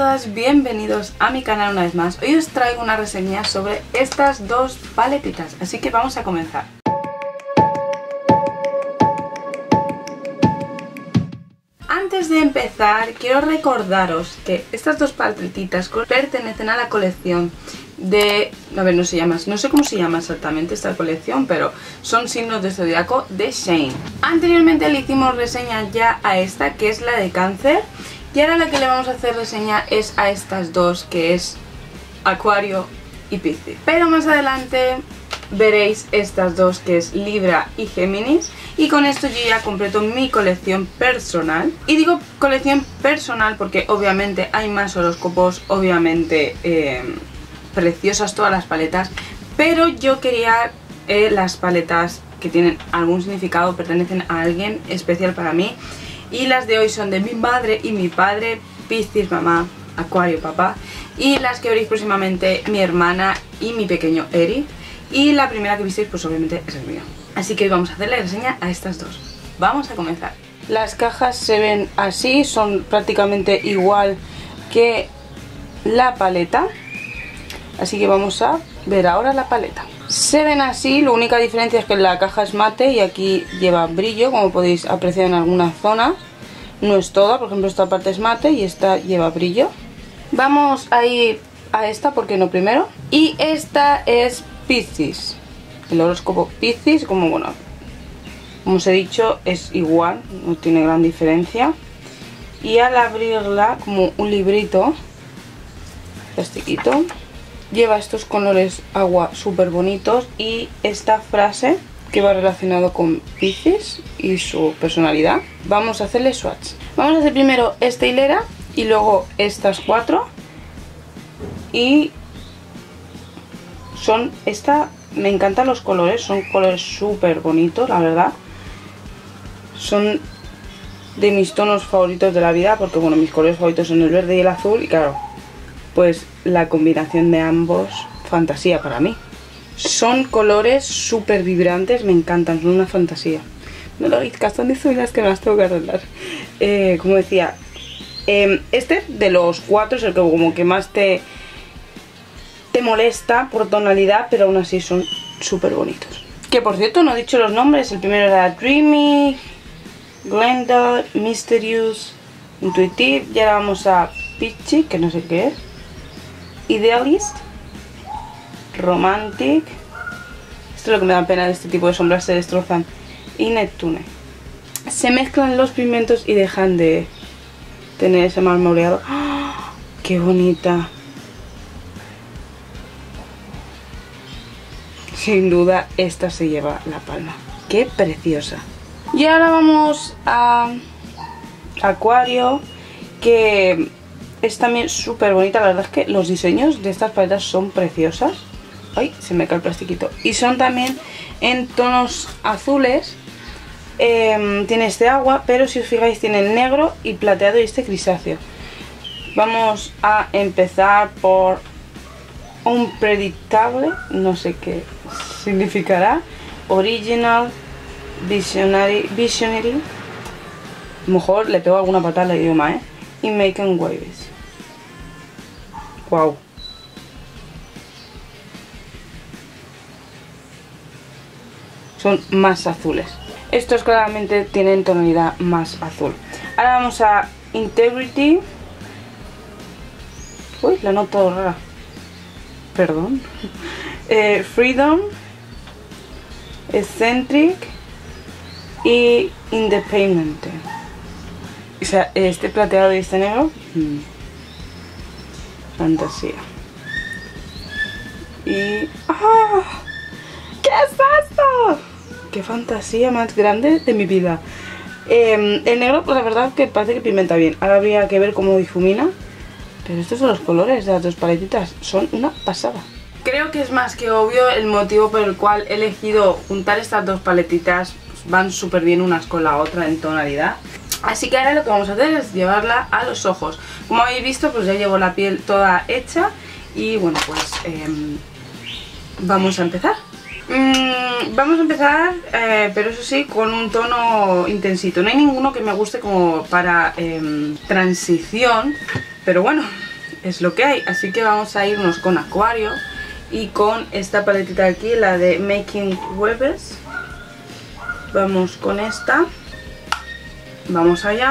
todas, bienvenidos a mi canal una vez más. Hoy os traigo una reseña sobre estas dos paletitas, así que vamos a comenzar. Antes de empezar, quiero recordaros que estas dos paletitas pertenecen a la colección de... A ver, no sé cómo se llama exactamente esta colección, pero son signos de zodiaco de Shane. Anteriormente le hicimos reseña ya a esta, que es la de Cáncer. Y ahora la que le vamos a hacer reseña es a estas dos, que es Acuario y Piscis. Pero más adelante veréis estas dos, que es Libra y Géminis. Y con esto yo ya completo mi colección personal. Y digo colección personal porque obviamente hay más horóscopos, obviamente preciosas todas las paletas. Pero yo quería las paletas que tienen algún significado, pertenecen a alguien especial para mí. Y las de hoy son de mi madre y mi padre, Piscis mamá, Acuario papá. Y las que veréis próximamente mi hermana y mi pequeño Eri. Y la primera que visteis pues obviamente es el mío. Así que hoy vamos a hacer la reseña a estas dos. Vamos a comenzar. Las cajas se ven así, son prácticamente igual que la paleta. Así que vamos a ver ahora la paleta. Se ven así, la única diferencia es que la caja es mate y aquí lleva brillo, como podéis apreciar en algunas zonas. No es toda, por ejemplo esta parte es mate y esta lleva brillo. Vamos a ir a esta, porque no primero. Y esta es Piscis. El horóscopo Piscis, como bueno, como os he dicho, es igual, no tiene gran diferencia. Y al abrirla, como un librito, plastiquito, lleva estos colores agua súper bonitos y esta frase que va relacionado con Piscis y su personalidad. Vamos a hacerle swatch. Vamos a hacer primero esta hilera y luego estas cuatro. Y son me encantan los colores, son colores súper bonitos, la verdad. Son de mis tonos favoritos de la vida, porque bueno, mis colores favoritos son el verde y el azul. Y claro, pues la combinación de ambos, fantasía para mí. Son colores súper vibrantes, me encantan, son una fantasía. No lo veis, Castón de Zuilas, que me las tengo que arreglar. Como decía, este de los cuatro es el que como que más te molesta por tonalidad, pero aún así son súper bonitos. Que por cierto no he dicho los nombres, el primero era Dreamy, Glenda, Mysterious, Intuitive, y ahora vamos a Peachy, que no sé qué es, Idealist, Romantic, esto es lo que me da pena de este tipo de sombras, se destrozan, y Neptune. Se mezclan los pigmentos y dejan de tener ese marmoreado. ¡Oh, qué bonita! Sin duda esta se lleva la palma. ¡Qué preciosa! Y ahora vamos a Acuario, que es también súper bonita. La verdad es que los diseños de estas paletas son preciosas. ¡Ay! Se me cae el plastiquito. Y son también en tonos azules. Tiene este agua, pero si os fijáis tiene el negro y plateado y este grisáceo. Vamos a empezar por Unpredictable, no sé qué significará. Original, Visionary. Mejor le pego alguna patada al idioma, y Making Waves. Wow. Son más azules. Estos claramente tienen tonalidad más azul. Ahora vamos a Integrity. Uy, la noto rara. Perdón. Freedom, Eccentric y Independent. O sea, este plateado y este negro, fantasía. Y... ¡ah! ¿Qué es esto? ¡Qué fantasía más grande de mi vida! El negro, pues la verdad que parece que pigmenta bien. Ahora habría que ver cómo difumina. Pero estos son los colores de las dos paletitas, son una pasada. Creo que es más que obvio el motivo por el cual he elegido juntar estas dos paletitas. Pues van súper bien unas con la otra en tonalidad. Así que ahora lo que vamos a hacer es llevarla a los ojos. Como habéis visto, pues ya llevo la piel toda hecha. Y bueno, pues vamos a empezar. Vamos a empezar, pero eso sí, con un tono intensito. No hay ninguno que me guste como para transición, pero bueno, es lo que hay. Así que vamos a irnos con Acuario y con esta paletita de aquí, la de Making Webers. Vamos con esta. Vamos allá.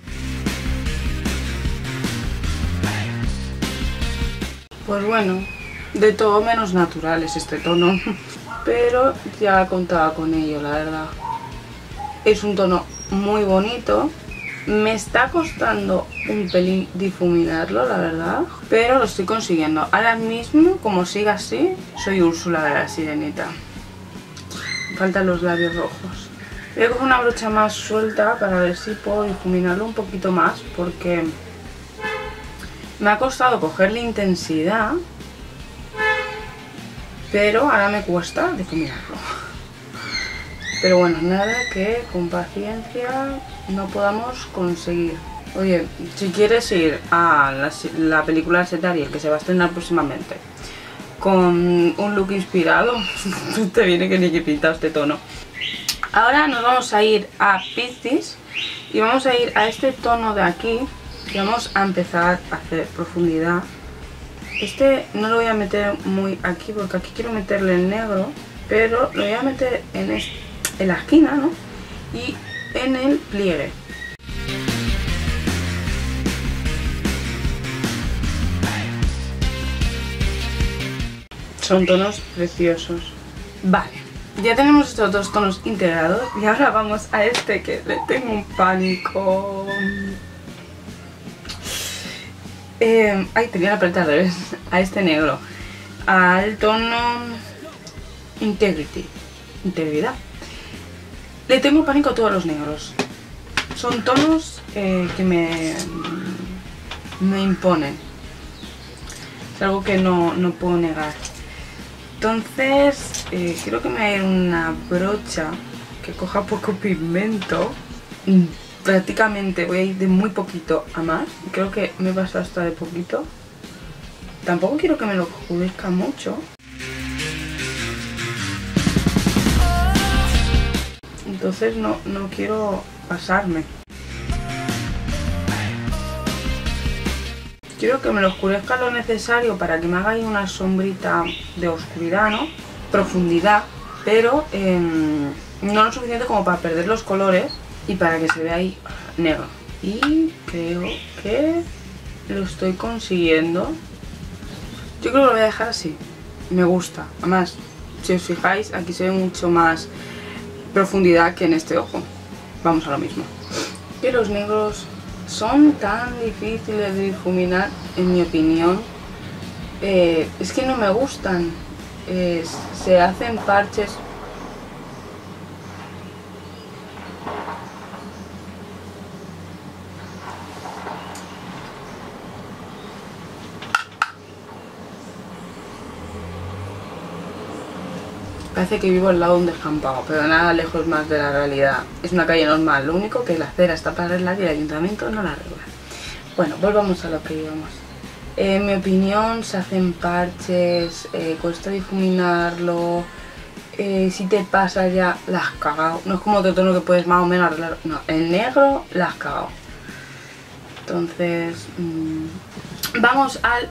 Pues bueno, de todo menos natural es este tono. Pero ya contaba con ello, la verdad. Es un tono muy bonito. Me está costando un pelín difuminarlo, la verdad, pero lo estoy consiguiendo. Ahora mismo, como siga así, soy Úrsula de la Sirenita. Me faltan los labios rojos. Voy a coger una brocha más suelta para ver si puedo difuminarlo un poquito más, porque me ha costado cogerle intensidad, pero ahora me cuesta difuminarlo. Pero bueno, nada que con paciencia no podamos conseguir. Oye, si quieres ir a la película de Ariel, que se va a estrenar próximamente, con un look inspirado, te viene que ni que pintado este tono. Ahora nos vamos a ir a Piscis y vamos a ir a este tono de aquí y vamos a empezar a hacer profundidad. Este no lo voy a meter muy aquí porque aquí quiero meterle el negro, pero lo voy a meter en la esquina, ¿no? Y en el pliegue. Son tonos preciosos. Vale, ya tenemos estos dos tonos integrados y ahora vamos a este que le tengo un pánico. Ay, tenía la paleta al revés. A este negro. Al tono Integridad. Le tengo pánico a todos los negros. Son tonos que me imponen. Es algo que no puedo negar. Entonces, creo que me voy a ir una brocha que coja poco pigmento. Prácticamente voy a ir de muy poquito a más. Creo que me pasa hasta de poquito. Tampoco quiero que me lo oscurezca mucho. Entonces no quiero pasarme. Quiero que me lo oscurezca lo necesario para que me haga ahí una sombrita de oscuridad, ¿no? Profundidad, pero no lo suficiente como para perder los colores y para que se vea ahí negro. Y creo que lo estoy consiguiendo. Yo creo que lo voy a dejar así. Me gusta. Además, si os fijáis, aquí se ve mucho más profundidad que en este ojo. Vamos a lo mismo. Que los negros son tan difíciles de difuminar, en mi opinión. Es que no me gustan. Se hacen parches. Parece que vivo al lado de un descampado, pero nada lejos más de la realidad. Es una calle normal, lo único que la acera está para arreglar y el ayuntamiento no la arregla. Bueno, volvamos a lo que íbamos. En mi opinión se hacen parches, cuesta difuminarlo. Si te pasa ya, la has cagado. No es como otro tono que puedes más o menos arreglar. No, el negro la has cagado. Entonces, vamos al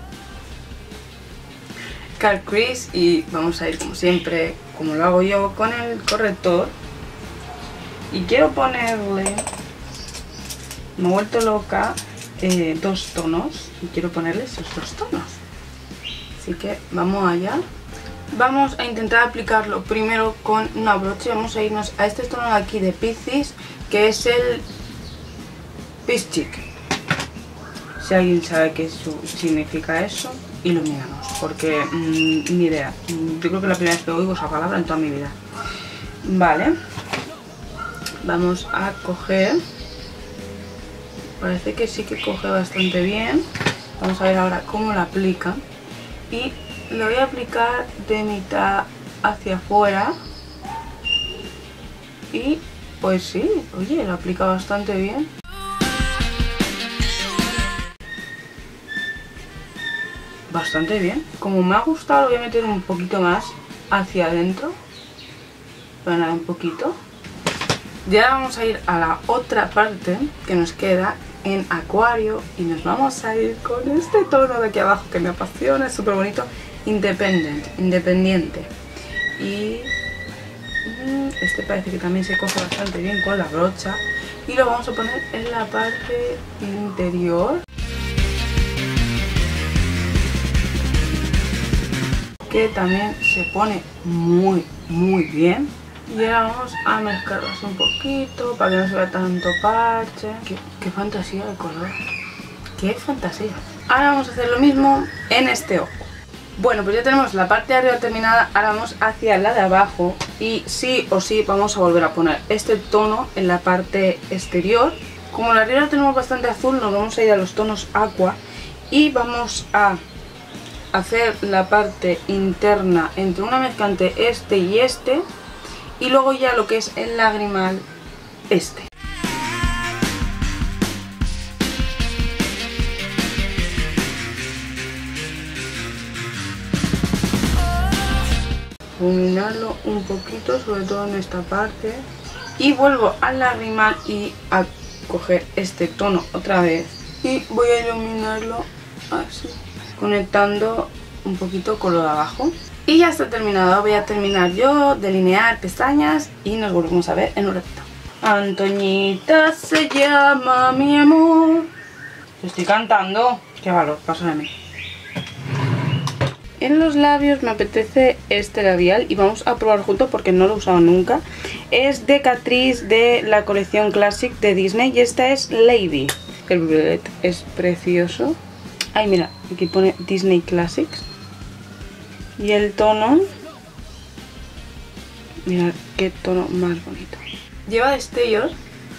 Cut Crease y vamos a ir como siempre, como lo hago yo, con el corrector. Y quiero ponerle, me he vuelto loca, dos tonos y quiero ponerle esos dos tonos. Así que vamos allá. Vamos a intentar aplicarlo primero con una brocha y vamos a irnos a este tono de aquí de Piscis, que es el Pischic. Si alguien sabe qué significa eso, ilumínanos, porque ni idea. Yo creo que la primera vez que oigo esa palabra en toda mi vida. Vale, vamos a coger. Parece que sí que coge bastante bien. Vamos a ver ahora cómo la aplica. Y lo voy a aplicar de mitad hacia afuera. Y pues sí, oye, lo aplica bastante bien. Bastante bien. Como me ha gustado, lo voy a meter un poquito más hacia adentro. Para nada, un poquito. Ya vamos a ir a la otra parte que nos queda, en acuario y nos vamos a ir con este tono de aquí abajo que me apasiona, es súper bonito, independiente. Y este parece que también se coge bastante bien con la brocha y lo vamos a poner en la parte interior, que también se pone muy bien. Y ahora vamos a mezclarlos un poquito para que no se vea tanto parche. Qué fantasía de color, qué fantasía. Ahora vamos a hacer lo mismo en este ojo. Bueno, pues ya tenemos la parte de arriba terminada, ahora vamos hacia la de abajo y sí o sí vamos a volver a poner este tono en la parte exterior. Como la arriba tenemos bastante azul, nos vamos a ir a los tonos aqua y vamos a hacer la parte interna entre una mezcla entre este y luego ya lo que es el lagrimal este. Iluminarlo un poquito, sobre todo en esta parte, y vuelvo al lagrimal y a coger este tono otra vez y voy a iluminarlo así, conectando un poquito con lo de abajo. Y ya está terminado, voy a terminar yo, delinear pestañas y nos volvemos a ver en un ratito. Antoñita se llama mi amor. Estoy cantando, qué valor, paso de mí. En los labios me apetece este labial y vamos a probar juntos porque no lo he usado nunca. Es de Catrice, de la colección Classic de Disney, y esta es Lady. El violet es precioso. Ay, mira, aquí pone Disney Classics. Y el tono, mirad qué tono más bonito. Lleva destellos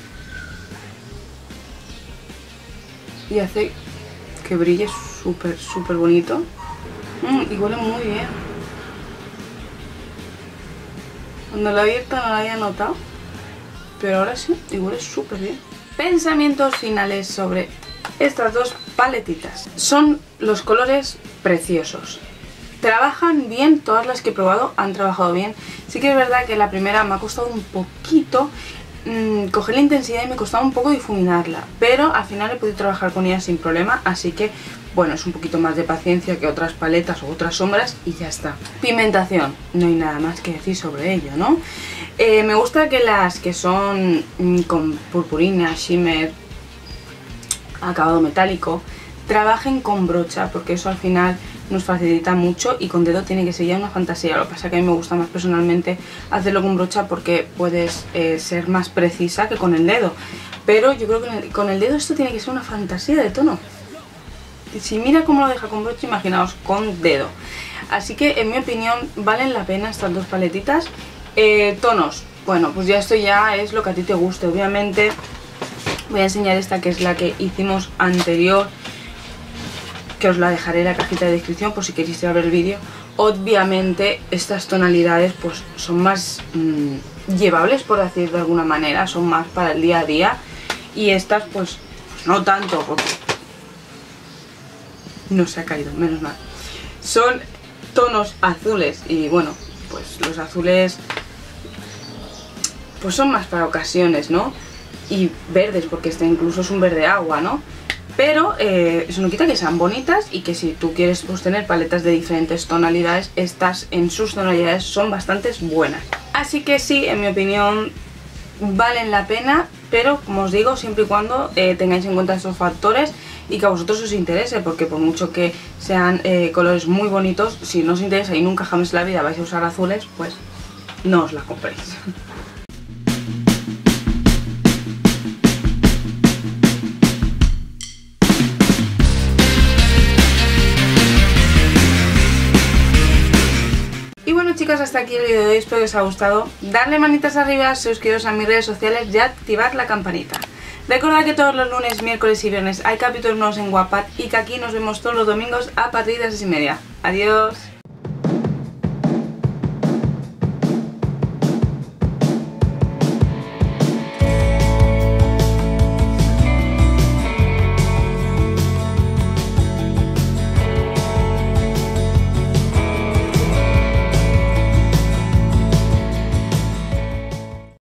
y hace que brille súper bonito. Y huele muy bien. Cuando lo he abierto no lo había notado, pero ahora sí, y huele súper bien. Pensamientos finales sobre estas dos paletitas. Son los colores preciosos. Trabajan bien, todas las que he probado han trabajado bien. Sí que es verdad que la primera me ha costado un poquito coger la intensidad y me costaba un poco difuminarla, pero al final he podido trabajar con ella sin problema, así que bueno, es un poquito más de paciencia que otras paletas o otras sombras y ya está. Pigmentación, no hay nada más que decir sobre ello, ¿no? Me gusta que las que son con purpurina, shimmer, acabado metálico, trabajen con brocha, porque eso al final nos facilita mucho y con dedo tiene que ser ya una fantasía. Lo que pasa es que a mí me gusta más personalmente hacerlo con brocha porque puedes ser más precisa que con el dedo, pero yo creo que con el dedo esto tiene que ser una fantasía de tono. Si mira cómo lo deja con brocha, imaginaos con dedo. Así que en mi opinión valen la pena estas dos paletitas. Tonos, bueno, pues ya esto ya es lo que a ti te guste. Obviamente voy a enseñar esta, que es la que hicimos anterior, que os la dejaré en la cajita de descripción por si queréis ir a ver el vídeo. Obviamente estas tonalidades pues son más llevables, por decir de alguna manera, son más para el día a día, y estas pues no tanto, porque no se ha caído, menos mal. Son tonos azules y bueno, pues los azules pues son más para ocasiones, ¿no? Y verdes, porque este incluso es un verde agua, ¿no? Pero eso no quita que sean bonitas y que si tú quieres pues tener paletas de diferentes tonalidades, estas en sus tonalidades son bastante buenas. Así que sí, en mi opinión valen la pena, pero como os digo, siempre y cuando tengáis en cuenta estos factores y que a vosotros os interese, porque por mucho que sean colores muy bonitos, si no os interesa y nunca jamás en la vida vais a usar azules, pues no os la compréis. Y bueno, chicos, hasta aquí el vídeo de hoy, espero que os haya gustado. Darle manitas arriba, suscribiros a mis redes sociales y activar la campanita. Recordad que todos los lunes, miércoles y viernes hay capítulos nuevos en Wattpad y que aquí nos vemos todos los domingos a partir de las 6:30. Adiós.